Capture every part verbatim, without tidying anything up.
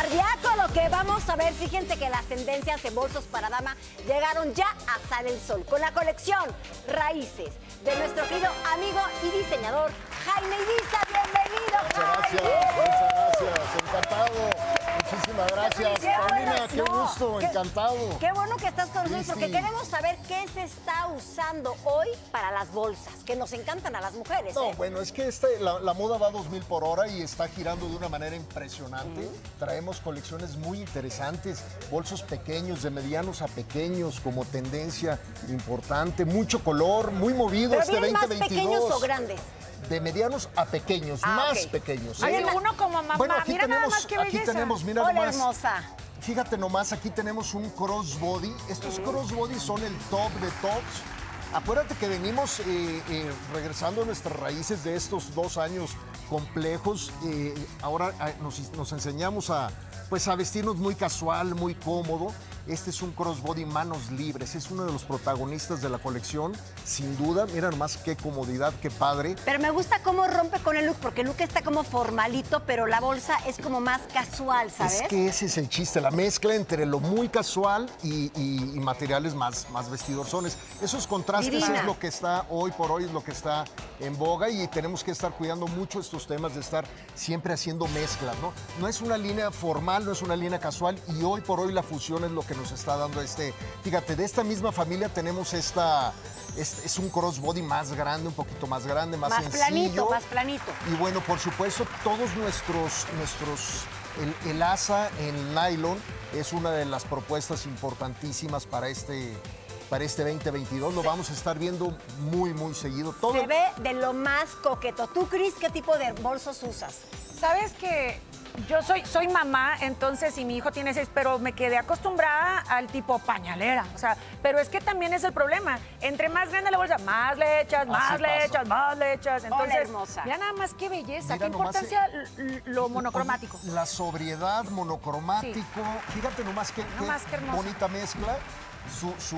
cardíaco lo que vamos a ver. Fíjense que las tendencias de bolsos para dama llegaron ya a Sale el Sol con la colección Raíces de nuestro querido amigo y diseñador Jaime Ibiza. Bienvenido, Jaime. Muchas gracias, muchas gracias. Encantado. Muchísimas gracias. Qué Paulina, qué no, gusto, qué, encantado. Qué bueno que estás con nosotros, Sí, porque sí. queremos saber qué se está usando hoy para las bolsas, que nos encantan a las mujeres. No, ¿eh? bueno, es que este, la, la moda va a dos mil por hora y está girando de una manera impresionante. Uh-huh. Traemos colecciones muy interesantes, bolsos pequeños, de medianos a pequeños, como tendencia importante, mucho color, muy movido. ¿Pero este vienen veinte veintidós. más pequeños o grandes? De medianos a pequeños, ah, más okay. pequeños. Hay ¿eh? uno como mamá. Bueno, aquí mira tenemos, nada más qué aquí belleza. tenemos, mira Hola, nomás. hermosa. Fíjate nomás, aquí tenemos un crossbody. Estos uh-huh. crossbody son el top de tops. Acuérdate que venimos eh, eh, regresando a nuestras raíces de estos dos años complejos. Eh, ahora eh, nos, nos enseñamos a, pues, a vestirnos muy casual, muy cómodo. Este es un crossbody manos libres. Es uno de los protagonistas de la colección, sin duda. Mira nomás qué comodidad, qué padre. Pero me gusta cómo rompe con el look, porque el look está como formalito, pero la bolsa es como más casual, ¿sabes? Es que ese es el chiste, la mezcla entre lo muy casual y, y, y materiales más, más vestidorzones. Esos contrastes Divina. Es lo que está hoy por hoy, es lo que está en boga, y tenemos que estar cuidando mucho estos temas de estar siempre haciendo mezclas, ¿no? No es una línea formal, no es una línea casual, y hoy por hoy la fusión es lo que nos está dando este. Fíjate, de esta misma familia tenemos esta. Es, es un crossbody más grande, un poquito más grande, más, más sencillo. planito, más planito. Y bueno, por supuesto, todos nuestros, nuestros el, el asa en nylon es una de las propuestas importantísimas para este, para este veinte veintidós. Lo vamos a estar viendo muy, muy seguido. Todo... Se ve de lo más coqueto. ¿Tú, Cris, qué tipo de bolsos usas? ¿Sabes que yo soy, soy mamá, entonces, y mi hijo tiene seis, pero me quedé acostumbrada al tipo pañalera? O sea, pero es que también es el problema. Entre más grande la bolsa, más le echas, más le echas, más le echas. Entonces, hola, hermosa. Ya nada más qué belleza, Mira qué nomás, importancia eh, lo monocromático. La sobriedad, monocromático. Sí. Fíjate nomás qué, no más qué bonita mezcla. Su, su,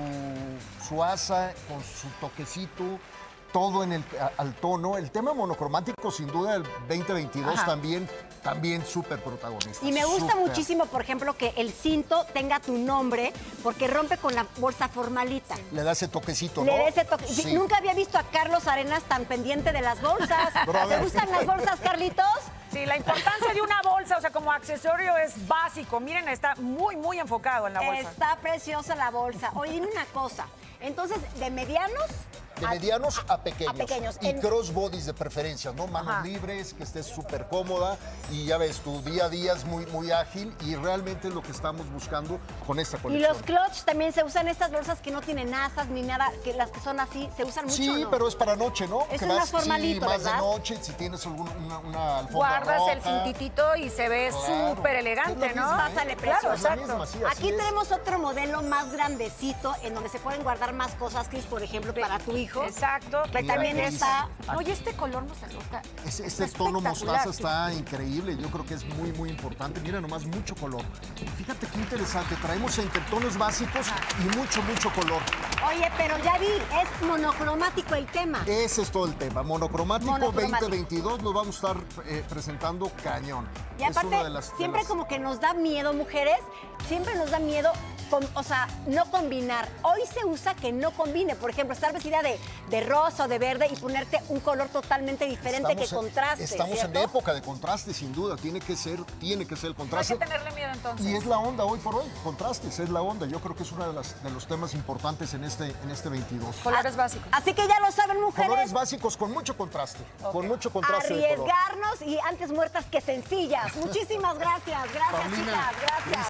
su, su asa con su toquecito, todo en el, al tono. El tema monocromático, sin duda, el veinte veintidós Ajá. también, también súper protagonista. Y me gusta super. muchísimo, por ejemplo, que el cinto tenga tu nombre, porque rompe con la bolsa formalita. Le da ese toquecito, Le ¿no? da ese toque. Sí. Nunca había visto a Carlos Arenas tan pendiente de las bolsas. ¿Te gustan las bolsas, Carlitos? Sí, la importancia de una bolsa, o sea, como accesorio es básico. Miren, está muy, muy enfocado en la bolsa. Está preciosa la bolsa. Oye, dime una cosa. Entonces, de medianos... De medianos a, a pequeños. A pequeños. Y en... crossbodies de preferencia, ¿no? Manos Ajá. libres, que estés súper cómoda. Y ya ves, tu día a día es muy, muy ágil. Y realmente es lo que estamos buscando con esta colección. Y los clutch también se usan, estas bolsas que no tienen asas ni nada, que las que son así, se usan mucho, Sí, ¿no? pero es para noche, ¿no? Es que más vas, formalito, sí, más ¿verdad? de noche, si tienes alguna, una, una alfombra Guardas roja. el cintitito y se ve claro. súper elegante, es ¿no? Misma, ¿eh? Pásale, claro, precioso. exacto. Misma, sí, Aquí es. tenemos otro modelo más grandecito, en donde se pueden guardar más cosas, Cris, por ejemplo, para tu hijo. Exacto. Que también está... Oye, este color mostaza. Este, este tono mostaza está increíble. Yo creo que es muy, muy importante. Mira nomás, mucho color. Fíjate qué interesante. Traemos entre tonos básicos y mucho, mucho color. Oye, pero ya vi, es monocromático el tema. Ese es todo el tema. Monocromático, monocromático. veinte veintidós lo vamos a estar eh, presentando cañón. Y aparte, es una de las, siempre de las... como que nos da miedo, mujeres, siempre nos da miedo, con, o sea, no combinar. Hoy se usa que no combine. Por ejemplo, estar vestida de, de rosa o de verde y ponerte un color totalmente diferente estamos que en, contraste. Estamos ¿cierto? en época de contraste, sin duda. Tiene que ser, tiene que ser el contraste. No hay que tenerle miedo, entonces. Y es la onda hoy por hoy, contrastes, es la onda. Yo creo que es uno de, las, de los temas importantes en este, en este veintidós. Colores básicos. Así que ya lo saben, mujeres. Colores básicos con mucho contraste, okay. con mucho contraste Arriesgarnos de color. Y antes muertas que sencillas. Muchísimas gracias. Gracias, Paulina, chicas. Gracias.